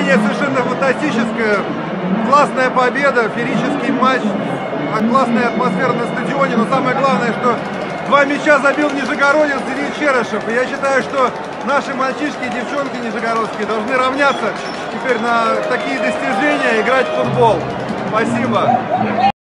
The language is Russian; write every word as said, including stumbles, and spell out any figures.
Настроение совершенно фантастическое. Классная победа, феерический матч, классная атмосфера на стадионе. Но самое главное, что два мяча забил нижегородец Денис Черышев. И я считаю, что наши мальчишки и девчонки нижегородские должны равняться теперь на такие достижения, играть в футбол. Спасибо.